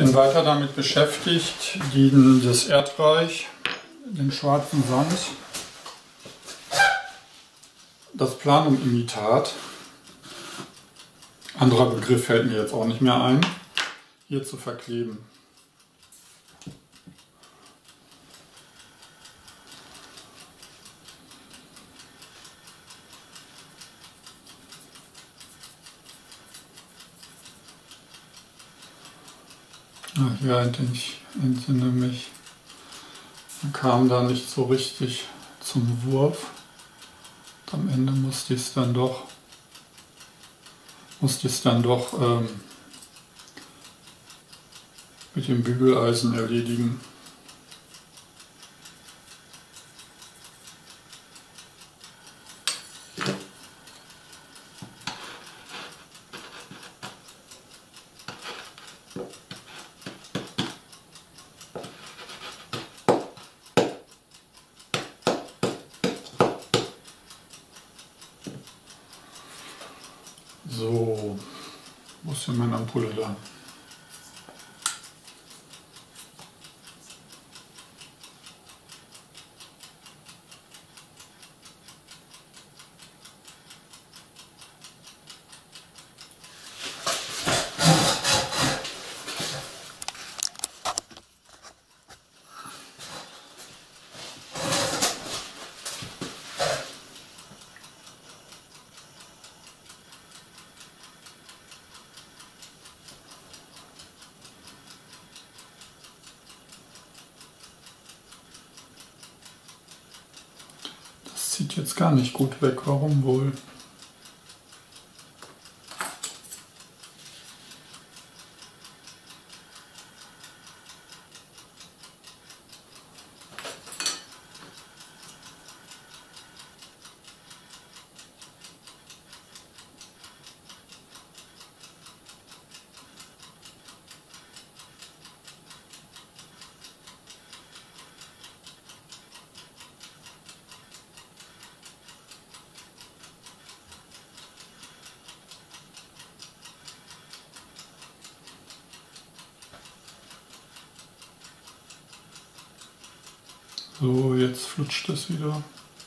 bin weiter damit beschäftigt, das Erdreich, den schwarzen Sand, das Planum-Imitat, anderer Begriff fällt mir jetzt auch nicht mehr ein, hier zu verkleben. Ja, ich entsinne mich, man kam da nicht so richtig zum Wurf. Und am Ende musste ich es dann doch mit dem Bügeleisen erledigen. So, wo ist denn meine Ampulle da? Sieht jetzt gar nicht gut weg, warum wohl? So, jetzt flutscht es wieder.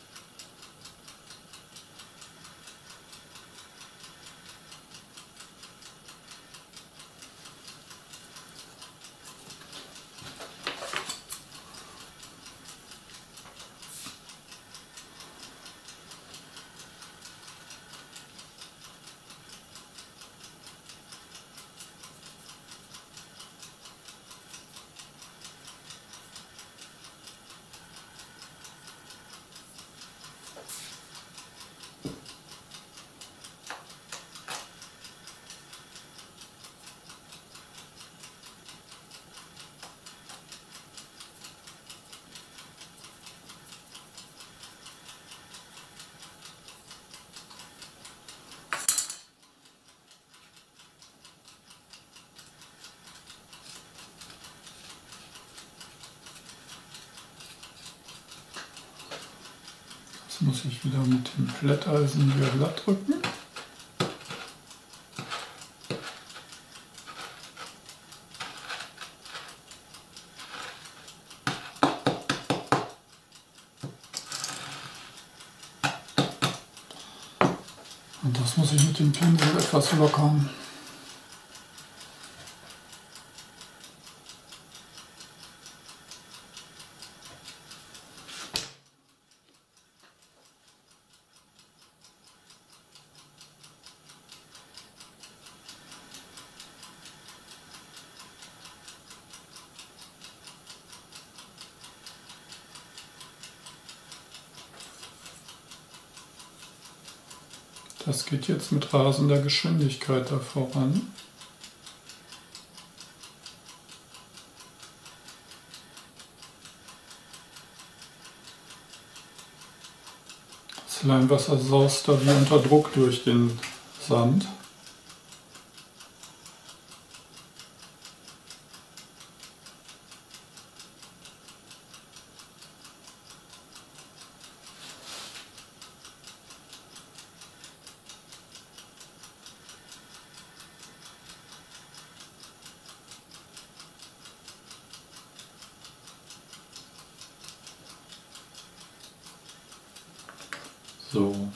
Jetzt muss ich wieder mit dem Plätteisen hier glatt drücken. Und das muss ich mit dem Pinsel etwas lockern. Das geht jetzt mit rasender Geschwindigkeit da voran. Das Leimwasser saust da wie unter Druck durch den Sand. So.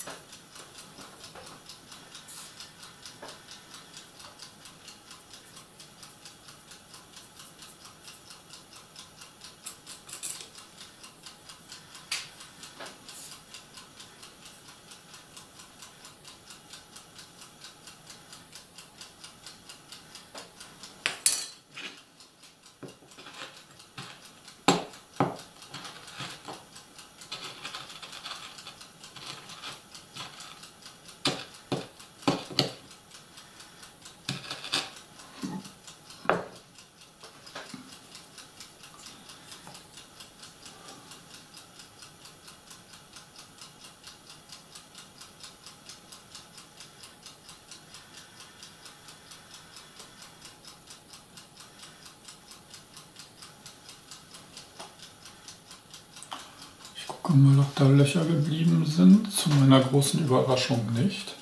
Gucken wir mal, ob da Löcher geblieben sind. Zu meiner großen Überraschung nicht.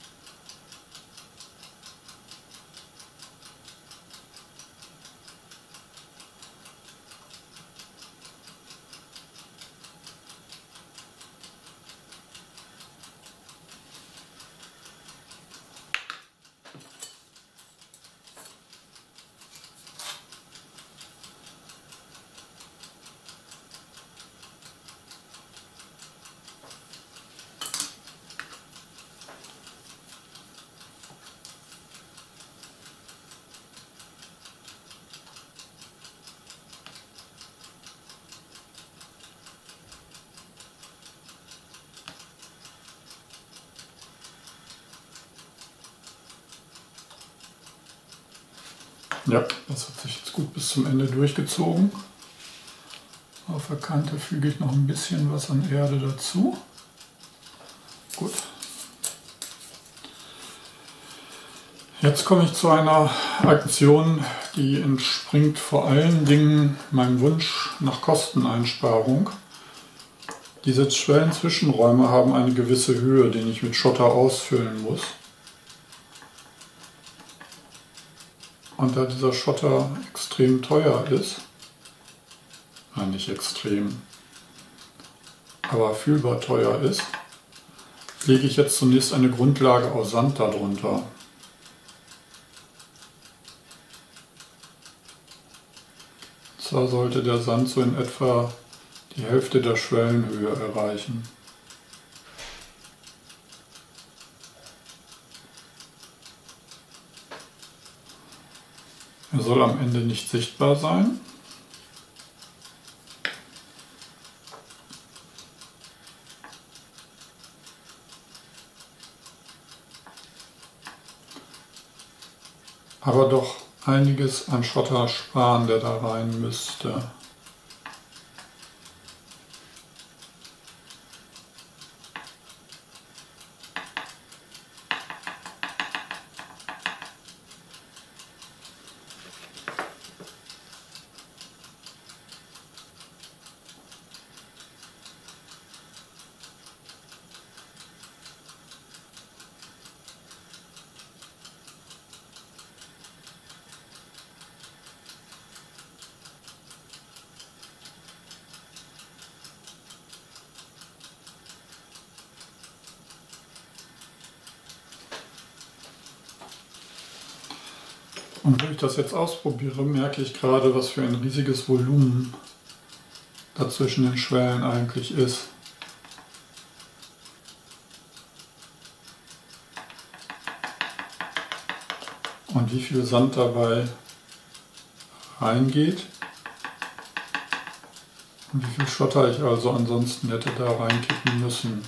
Ja, das hat sich jetzt gut bis zum Ende durchgezogen. Auf der Kante füge ich noch ein bisschen was an Erde dazu. Gut. Jetzt komme ich zu einer Aktion, die entspringt vor allen Dingen meinem Wunsch nach Kosteneinsparung. Diese Schwellenzwischenräume haben eine gewisse Höhe, die ich mit Schotter ausfüllen muss. Und da dieser Schotter extrem teuer ist, nicht extrem, aber fühlbar teuer ist, lege ich jetzt zunächst eine Grundlage aus Sand darunter. Zwar sollte der Sand so in etwa die Hälfte der Schwellenhöhe erreichen. Er soll am Ende nicht sichtbar sein. Aber doch einiges an Schotter sparen, der da rein müsste. Und wenn ich das jetzt ausprobiere, merke ich gerade, was für ein riesiges Volumen dazwischen den Schwellen eigentlich ist. Und wie viel Sand dabei reingeht. Und wie viel Schotter ich also ansonsten hätte da reinkippen müssen.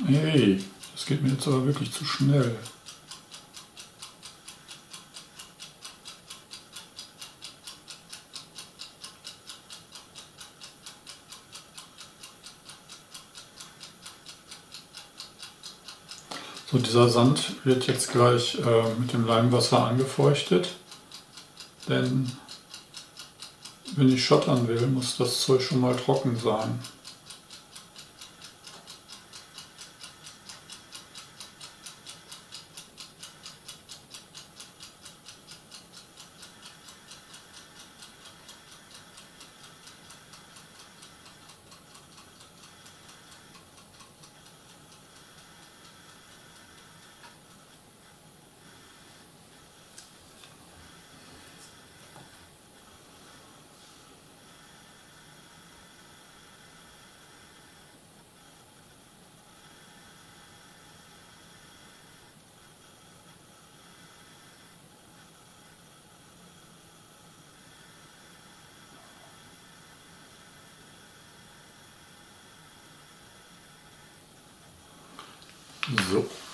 Hey, das geht mir jetzt aber wirklich zu schnell. So, dieser Sand wird jetzt gleich mit dem Leimwasser angefeuchtet, denn wenn ich schottern will, muss das Zeug schon mal trocken sein. So.